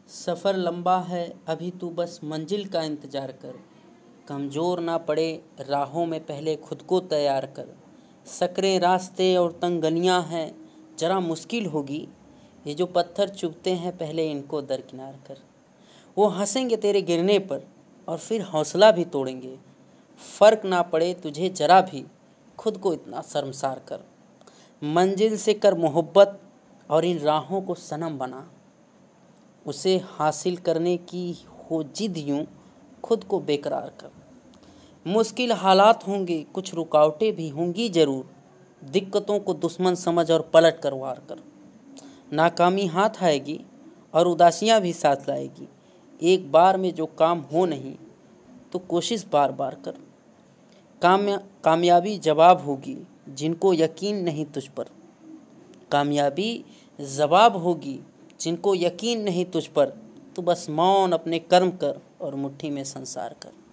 सफ़र लंबा है अभी तू बस मंजिल का इंतज़ार कर। कमज़ोर ना पड़े राहों में पहले खुद को तैयार कर। सकरे रास्ते और तंग गलियां हैं ज़रा मुश्किल होगी, ये जो पत्थर चुभते हैं पहले इनको दरकिनार कर। वो हंसेंगे तेरे गिरने पर और फिर हौसला भी तोड़ेंगे। फ़र्क ना पड़े तुझे ज़रा भी, खुद को इतना शर्मसार कर। मंजिल से कर मोहब्बत और इन राहों को सनम बना। उसे हासिल करने की हो जिद यूं, खुद को बेकरार कर। मुश्किल हालात होंगे, कुछ रुकावटें भी होंगी ज़रूर। दिक्कतों को दुश्मन समझ और पलट कर वार कर। नाकामी हाथ आएगी और उदासियां भी साथ लाएगी। एक बार में जो काम हो नहीं तो कोशिश बार बार कर। कामयाबी जवाब होगी जिनको यकीन नहीं तुझ पर। कामयाबी जवाब होगी जिनको यकीन नहीं तुझ पर। तू बस मौन अपने कर्म कर और मुट्ठी में संसार कर।